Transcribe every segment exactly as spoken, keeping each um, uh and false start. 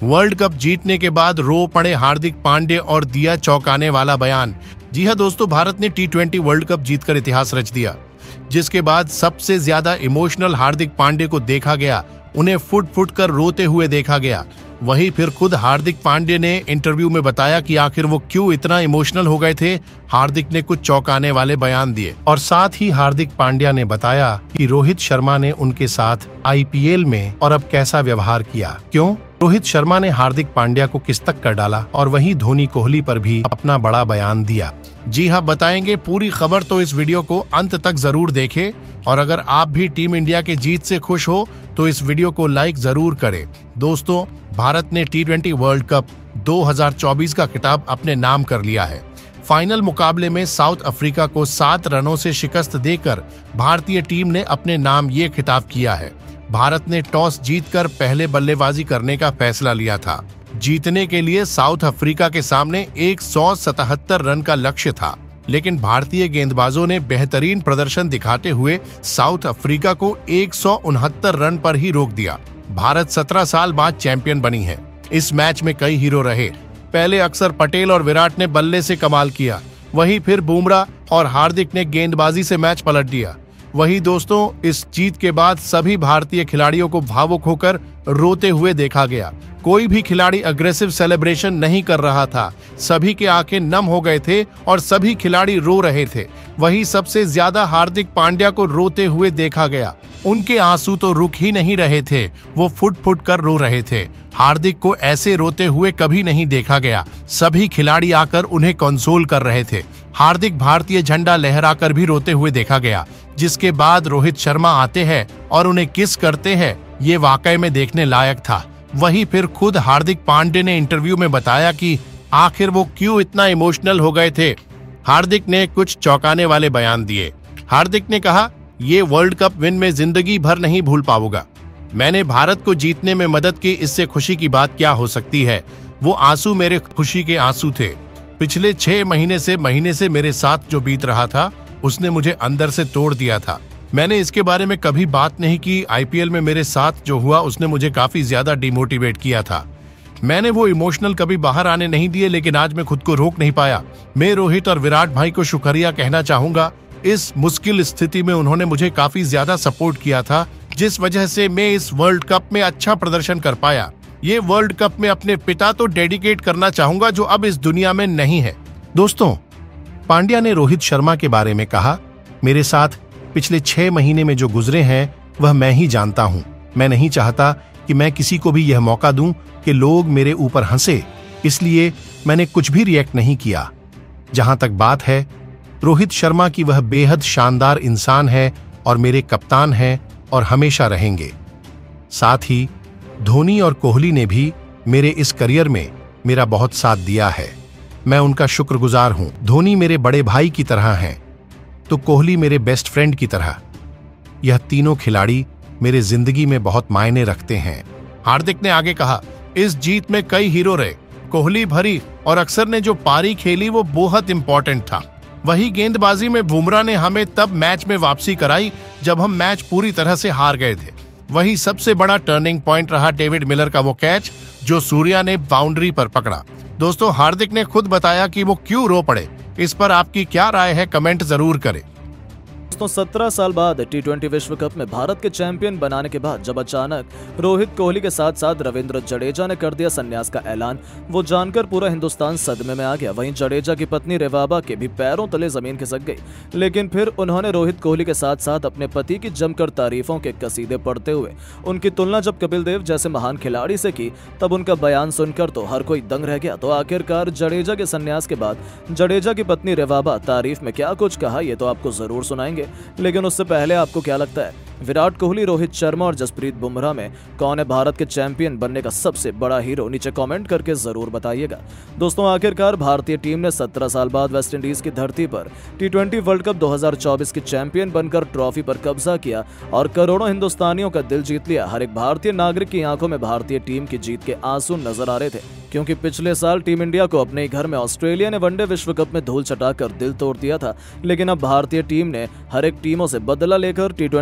World cup जीतने के बाद रो पड़े हार्दिक पांड्या और दिया चौंकाने वाला बयान। जी हां दोस्तों, भारत ने टी ट्वेंटी वर्ल्ड कप जीतकर इतिहास रच दिया, जिसके बाद सबसे ज्यादा इमोशनल हार्दिक पांड्या को देखा गया। उन्हें फुट फुट कर रोते हुए देखा गया। वहीं फिर खुद हार्दिक पांड्या ने इंटरव्यू में बताया कि आखिर वो क्यों इतना इमोशनल हो गए थे। हार्दिक ने कुछ चौंकाने वाले बयान दिए और साथ ही हार्दिक पांड्या ने बताया कि रोहित शर्मा ने उनके साथ आई पी एल में और अब कैसा व्यवहार किया। क्यों? रोहित शर्मा ने हार्दिक पांड्या को किस्तक कर डाला और वहीं धोनी कोहली पर भी अपना बड़ा बयान दिया। जी हाँ, बताएंगे पूरी खबर, तो इस वीडियो को अंत तक जरूर देखें। और अगर आप भी टीम इंडिया के जीत से खुश हो तो इस वीडियो को लाइक जरूर करें। दोस्तों, भारत ने टी ट्वेंटी वर्ल्ड कप दो हज़ार चौबीस का खिताब अपने नाम कर लिया है। फाइनल मुकाबले में साउथ अफ्रीका को सात रनों से शिकस्त देकर भारतीय टीम ने अपने नाम ये खिताब किया है। भारत ने टॉस जीतकर पहले बल्लेबाजी करने का फैसला लिया था। जीतने के लिए साउथ अफ्रीका के सामने एक सौ सतहत्तर रन का लक्ष्य था, लेकिन भारतीय गेंदबाजों ने बेहतरीन प्रदर्शन दिखाते हुए साउथ अफ्रीका को एक सौ उनहत्तर रन पर ही रोक दिया। भारत सत्रह साल बाद चैंपियन बनी है। इस मैच में कई हीरो रहे। पहले अक्षर पटेल और विराट ने बल्ले से कमाल किया, वहीं फिर बुमराह और हार्दिक ने गेंदबाजी से मैच पलट दिया। वहीं दोस्तों, इस जीत के बाद सभी भारतीय खिलाड़ियों को भावुक होकर रोते हुए देखा गया। कोई भी खिलाड़ी अग्रेसिव सेलिब्रेशन नहीं कर रहा था। सभी के आंखें नम हो गए थे और सभी खिलाड़ी रो रहे थे। वहीं सबसे ज्यादा हार्दिक पांड्या को रोते हुए देखा गया। उनके आंसू तो रुक ही नहीं रहे थे, वो फुट फुट कर रो रहे थे। हार्दिक को ऐसे रोते हुए कभी नहीं देखा गया। सभी खिलाड़ी आकर उन्हें कंसोल कर रहे थे। हार्दिक भारतीय झंडा लहराकर भी रोते हुए देखा गया, जिसके बाद रोहित शर्मा आते हैं और उन्हें किस करते हैं। ये वाकई में देखने लायक था। वहीं फिर खुद हार्दिक पांड्या ने इंटरव्यू में बताया कि आखिर वो क्यों इतना इमोशनल हो गए थे। हार्दिक ने कुछ चौंकाने वाले बयान दिए। हार्दिक ने कहा, ये वर्ल्ड कप विन में जिंदगी भर नहीं भूल पाऊंगा। मैंने भारत को जीतने में मदद की, इससे खुशी की बात क्या हो सकती है। वो आंसू मेरे खुशी के आंसू थे। पिछले छह महीने से महीने से मेरे साथ जो बीत रहा था उसने मुझे अंदर से तोड़ दिया था। मैंने इसके बारे में कभी बात नहीं की। आई पी एल में मेरे साथ जो हुआ उसने मुझे काफी ज्यादा डिमोटिवेट किया था। मैंने वो इमोशनल कभी बाहर आने नहीं दिए, लेकिन आज मैं खुद को रोक नहीं पाया। मैं रोहित और विराट भाई को शुक्रिया कहना चाहूंगा। इस मुश्किल स्थिति में उन्होंने मुझे काफी ज्यादा सपोर्ट किया था, जिस वजह से मैं इस वर्ल्ड कप में अच्छा प्रदर्शन कर पाया। ये वर्ल्ड कप में अपने पिता तो डेडिकेट करना चाहूंगा, जो अब इस दुनिया में नहीं है। दोस्तों, पांड्या ने रोहित शर्मा के बारे में कहा, मेरे साथ पिछले छह महीने में जो गुजरे हैं वह मैं ही जानता हूं। मैं नहीं चाहता कि मैं किसी को भी यह मौका दूं कि लोग मेरे ऊपर हंसे, इसलिए मैंने कुछ भी रिएक्ट नहीं किया। जहां तक बात है रोहित शर्मा की, वह बेहद शानदार इंसान है और मेरे कप्तान हैं और हमेशा रहेंगे। साथ ही धोनी और कोहली ने भी मेरे इस करियर में मेरा बहुत साथ दिया है। मैं उनका शुक्रगुजार हूं। धोनी मेरे बड़े भाई की तरह हैं, तो कोहली मेरे बेस्ट फ्रेंड की तरह। यह तीनों खिलाड़ी मेरे जिंदगी में बहुत मायने रखते हैं। हार्दिक ने आगे कहा, इस जीत में कई हीरो रहे। कोहली भरी और अक्षर ने जो पारी खेली वो बहुत इंपॉर्टेंट था। वही गेंदबाजी में बुमराह ने हमें तब मैच में वापसी कराई जब हम मैच पूरी तरह से हार गए थे। वही सबसे बड़ा टर्निंग पॉइंट रहा डेविड मिलर का वो कैच जो सूर्या ने बाउंड्री पर पकड़ा। दोस्तों, हार्दिक ने खुद बताया कि वो क्यों रो पड़े। इस पर आपकी क्या राय है, कमेंट जरूर करें। दोस्तों, सत्रह साल बाद टी ट्वेंटी विश्व कप में भारत के चैंपियन बनाने के बाद जब अचानक रोहित कोहली के साथ साथ रविंद्र जडेजा ने कर दिया संन्यास का ऐलान, वो जानकर पूरा हिंदुस्तान सदमे में आ गया। वहीं जडेजा की पत्नी रेवाबा के भी पैरों तले जमीन खिसक गई, लेकिन फिर उन्होंने रोहित कोहली के साथ साथ अपने पति की जमकर तारीफों के कसीदे पढ़ते हुए उनकी तुलना जब कपिल देव जैसे महान खिलाड़ी से की, तब उनका बयान सुनकर तो हर कोई दंग रह गया। तो आखिरकार जडेजा के संन्यास के बाद जडेजा की पत्नी रेवाबा तारीफ में क्या कुछ कहा, ये तो आपको जरूर सुनाएंगे। लेकिन उससे पहले आपको क्या लगता है, विराट कोहली, रोहित शर्मा और जसप्रीत बुमराह में कौन है भारत के चैंपियन बनने का सबसे बड़ा हीरो? नीचे कमेंट करके जरूर बताइएगा। दोस्तों, आखिरकार भारतीय टीम ने सत्रह साल बाद वेस्टइंडीज की धरती पर टी ट्वेंटी वर्ल्ड कप दो हज़ार चौबीस की चैंपियन बनकर ट्रॉफी पर कब्जा किया और करोड़ों हिंदुस्तानियों का दिल जीत लिया। हर एक भारतीय नागरिक की आंखों में भारतीय टीम की जीत के आंसू नजर आ रहे थे, क्योंकि पिछले साल टीम इंडिया को अपने घर में ऑस्ट्रेलिया ने वनडे विश्व कप में धूल चटाकर दिल तोड़ दिया था। लेकिन अब भारतीय टीम ने हर एक टीमों से बदला लेकर टी ट्वेंटी वर्ल्ड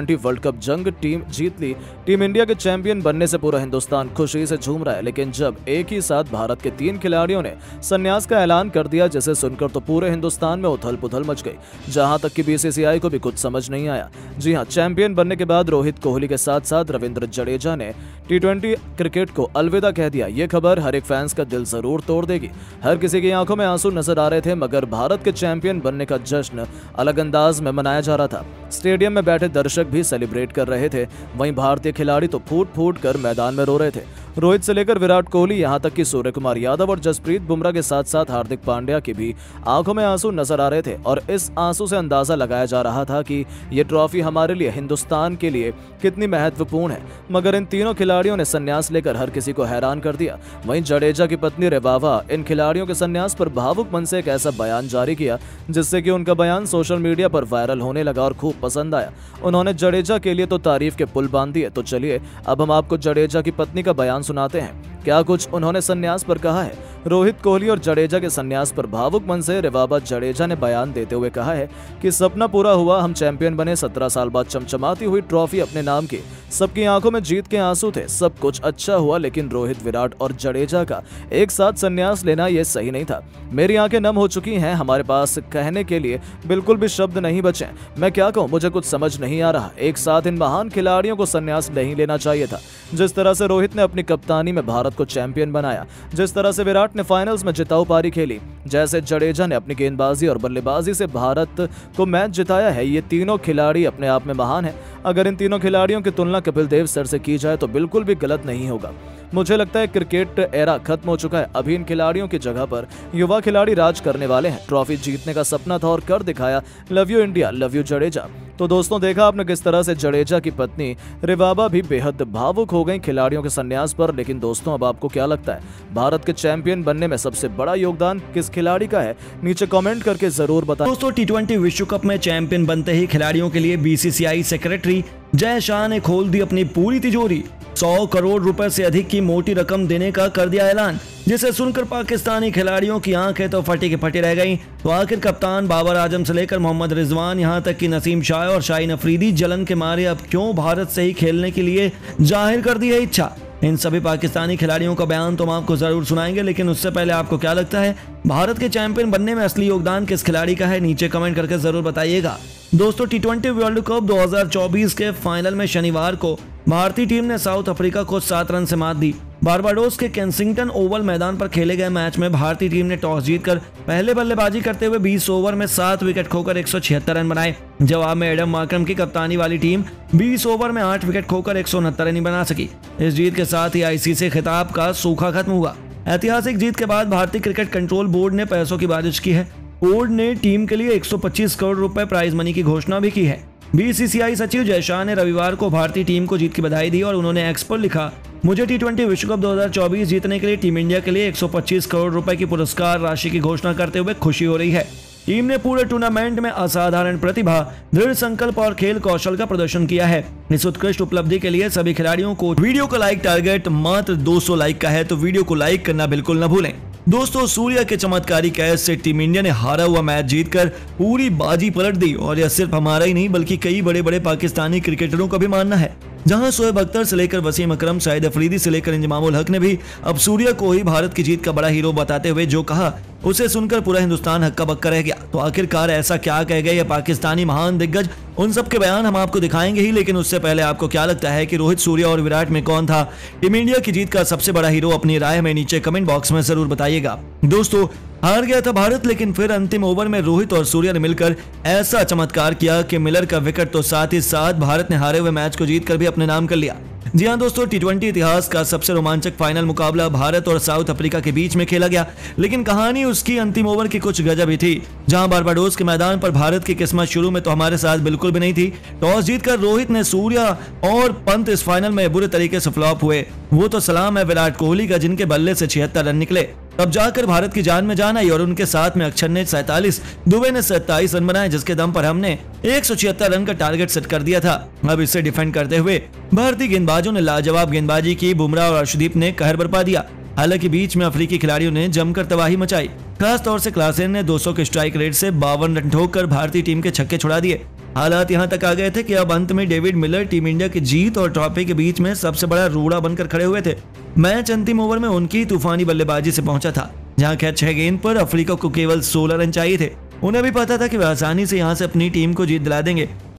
कप जंग टीम जीत ली। टीम इंडिया के चैंपियन बनने से पूरा हिंदुस्तान खुशी से झूम रहा है, लेकिन जब एक ही साथ भारत के तीन खिलाड़ियों ने संन्यास का ऐलान कर दिया, जिसे सुनकर तो पूरे हिंदुस्तान में उथल पुथल मच गई, जहां तक कि बीसीसीआई को भी कुछ समझ नहीं आया। जी हां, चैंपियन बनने के बाद रोहित कोहली के साथ साथ रविंद्र जडेजा ने टी ट्वेंटी क्रिकेट को अलविदा कह दिया। ये खबर हर एक फैंस का दिल जरूर तोड़ देगी। हर किसी की आंखों में आंसू नजर आ रहे थे, मगर भारत के चैंपियन बनने का जश्न अलग अंदाज में मनाया जा रहा था। स्टेडियम में बैठे दर्शक भी सेलिब्रेट कर रहे थे, वहीं भारतीय खिलाड़ी तो फूट फूट कर मैदान में रो रहे थे। रोहित से लेकर विराट कोहली, यहां तक कि सूर्य कुमार यादव और जसप्रीत बुमराह के साथ साथ हार्दिक पांड्या की भी आंखों में आंसू नजर आ रहे थे, और इस आंसू से अंदाजा लगाया जा रहा था कि ये ट्रॉफी हमारे लिए, हिंदुस्तान के लिए कितनी महत्वपूर्ण है। मगर इन तीनों खिलाड़ियों ने संन्यास लेकर हर किसी को हैरान कर दिया। वहीं जडेजा की पत्नी रेबावा इन खिलाड़ियों के संन्यास पर भावुक मन से एक ऐसा बयान जारी किया, जिससे कि उनका बयान सोशल मीडिया पर वायरल होने लगा और खूब पसंद आया। उन्होंने जडेजा के लिए तो तारीफ के पुल बांध दिए। तो चलिए अब हम आपको जडेजा की पत्नी का बयान सुनाते हैं। क्या कुछ उन्होंने संन्यास पर कहा है। रोहित कोहली और जडेजा के संन्यास पर भावुक मन से रेबाबा जडेजा ने बयान देते हुए कहा है कि सपना पूरा हुआ, हम चैंपियन बने, सत्रह साल बाद चमचमाती हुई ट्रॉफी अपने नाम की, सबकी आंखों में जीत के आंसू थे, सब कुछ अच्छा हुआ, लेकिन रोहित, विराट और जडेजा का एक साथ संन्यास लेना यह सही नहीं था। मेरी आंखें नम हो चुकी हैं, हमारे पास कहने के लिए बिल्कुल भी शब्द नहीं बचे। मैं क्या कहूँ, मुझे कुछ समझ नहीं आ रहा। एक साथ इन महान खिलाड़ियों को संन्यास नहीं लेना चाहिए था। जिस तरह से रोहित ने अपनी कप्तानी में भारत को चैंपियन बनाया, जिस तरह से विराट ने फाइनल्स में जिताऊ पारी खेली, जैसे जडेजा ने अपनी गेंदबाजी और बल्लेबाजी से भारत को मैच जिताया है, ये तीनों खिलाड़ी अपने आप में महान हैं। अगर इन तीनों खिलाड़ियों की तुलना कपिल देव सर से की जाए तो बिल्कुल भी गलत नहीं होगा। मुझे लगता है क्रिकेट एरा खत्म हो चुका है। अभी इन खिलाड़ियों की जगह पर युवा खिलाड़ी राज करने वाले हैं। ट्रॉफी जीतने का सपना था और कर दिखाया। Love you India, love you Jadeja. तो दोस्तों, देखा आपने किस तरह से जडेजा की पत्नी रेबाबा भी बेहद भावुक हो गई खिलाड़ियों के संन्यास पर। लेकिन दोस्तों, अब आपको क्या लगता है, भारत के चैंपियन बनने में सबसे बड़ा योगदान किस खिलाड़ी का है? नीचे कमेंट करके जरूर बताएं। दोस्तों, टी ट्वेंटी विश्व कप में चैंपियन बनते ही खिलाड़ियों के लिए बीसीसीआई सेक्रेटरी जय शाह ने खोल दी अपनी पूरी तिजोरी। सौ करोड़ रुपए से अधिक की मोटी रकम देने का कर दिया ऐलान, जिसे सुनकर पाकिस्तानी खिलाड़ियों की आंखें तो फटी की फटी रह गईं। तो आखिर कप्तान बाबर आजम से लेकर मोहम्मद रिजवान, यहां तक कि नसीम शाह और शाहीन अफरीदी जलन के मारे अब क्यों भारत से ही खेलने के लिए जाहिर कर दी है इच्छा। इन सभी पाकिस्तानी खिलाड़ियों का बयान तो हम आपको जरूर सुनाएंगे, लेकिन उससे पहले आपको क्या लगता है, भारत के चैंपियन बनने में असली योगदान किस खिलाड़ी का है? नीचे कमेंट करके जरूर बताइएगा। दोस्तों, टी ट्वेंटी वर्ल्ड कप दो हज़ार चौबीस के फाइनल में शनिवार को भारतीय टीम ने साउथ अफ्रीका को सात रन से मात दी। बारबाडोस के केंसिंगटन ओवल मैदान पर खेले गए मैच में भारतीय टीम ने टॉस जीतकर पहले बल्लेबाजी करते हुए बीस ओवर में सात विकेट खोकर एक सौ छिहत्तर रन बनाए। जवाब में एडम मार्करम की कप्तानी वाली टीम बीस ओवर में आठ विकेट खोकर एक सौ उनहत्तर रन बना सकी। इस जीत के साथ ही आईसीसी खिताब का सूखा खत्म हुआ। ऐतिहासिक जीत के बाद भारतीय क्रिकेट कंट्रोल बोर्ड ने पैसों की बारिश की है। बोर्ड ने टीम के लिए एक सौ पच्चीस करोड़ रुपए प्राइज मनी की घोषणा भी की है। बीसीसीआई सचिव जय शाह ने रविवार को भारतीय टीम को जीत की बधाई दी और उन्होंने एक्स पर लिखा, मुझे टी ट्वेंटी विश्व कप दो हज़ार चौबीस जीतने के लिए टीम इंडिया के लिए एक सौ पच्चीस करोड़ रुपए की पुरस्कार राशि की घोषणा करते हुए खुशी हो रही है। टीम ने पूरे टूर्नामेंट में असाधारण प्रतिभा, दृढ़ संकल्प और खेल कौशल का प्रदर्शन किया है। इस उत्कृष्ट उपलब्धि के लिए सभी खिलाड़ियों को वीडियो का लाइक टारगेट मात्र दो सौ लाइक का है, तो वीडियो को लाइक करना बिल्कुल न भूलें। दोस्तों, सूर्या के चमत्कारी कैच से टीम इंडिया ने हारा हुआ मैच जीतकर पूरी बाजी पलट दी, और यह सिर्फ हमारा ही नहीं बल्कि कई बड़े बड़े पाकिस्तानी क्रिकेटरों का भी मानना है। जहां शोएब अख्तर से लेकर वसीम अकरम, शाहिद अफरीदी से लेकर इंजमामुल हक ने भी अब सूर्या को ही भारत की जीत का बड़ा हीरो बताते हुए जो कहा, उसे सुनकर पूरा हिंदुस्तान हक्का बक्का रह गया। तो आखिरकार ऐसा क्या कह गए ये पाकिस्तानी महान दिग्गज, उन सब के बयान हम आपको दिखाएंगे ही, लेकिन उससे पहले आपको क्या लगता है कि रोहित, सूर्या और विराट में कौन था टीम इंडिया की जीत का सबसे बड़ा हीरो? अपनी राय में नीचे कमेंट बॉक्स में जरूर बताइएगा। दोस्तों, हार गया था भारत, लेकिन फिर अंतिम ओवर में रोहित और सूर्या ने मिलकर ऐसा चमत्कार किया कि मिलर का विकेट तो साथ ही साथ भारत ने हारे हुए मैच को जीतकर भी अपने नाम कर लिया। जी हां दोस्तों, टी ट्वेंटी इतिहास का सबसे रोमांचक फाइनल मुकाबला भारत और साउथ अफ्रीका के बीच में खेला गया, लेकिन कहानी उसकी अंतिम ओवर की कुछ गजब ही थी। जहां बारबाडोस के मैदान पर भारत की किस्मत शुरू में तो हमारे साथ बिल्कुल भी नहीं थी। टॉस जीतकर रोहित ने सूर्या और पंत इस फाइनल में बुरे तरीके से फ्लॉप हुए। वो तो सलाम है विराट कोहली का, जिनके बल्ले से छिहत्तर रन निकले। तब जाकर भारत की जान में जान आई और उनके साथ में अक्षर ने सैंतालीस, दुबे ने सत्ताईस रन बनाए, जिसके दम पर हमने एक सौ छिहत्तर रन का टारगेट सेट कर दिया था। अब इसे डिफेंड करते हुए भारतीय गेंदबाजों ने लाजवाब गेंदबाजी की। बुमराह और अर्शदीप ने कहर बरपा दिया। हालांकि बीच में अफ्रीकी खिलाड़ियों ने जमकर तबाही मचाई। खास तौर से क्लासेन ने दो सौ के स्ट्राइक रेट से बावन रन ठोककर भारतीय टीम के छक्के छुड़ा दिए। हालात यहां तक आ गए थे कि अब अंत में डेविड मिलर टीम इंडिया की जीत और ट्रॉफी के बीच में सबसे बड़ा रूड़ा बनकर खड़े हुए थे। मैच अंतिम ओवर में उनकी तूफानी बल्लेबाजी से पहुंचा था, जहां खैर छह गेंद पर अफ्रीका को केवल सोलह रन चाहिए थे। उन्हें भी पता था कि वे आसानी से यहां से अपनी टीम को जीत दिला देंगे।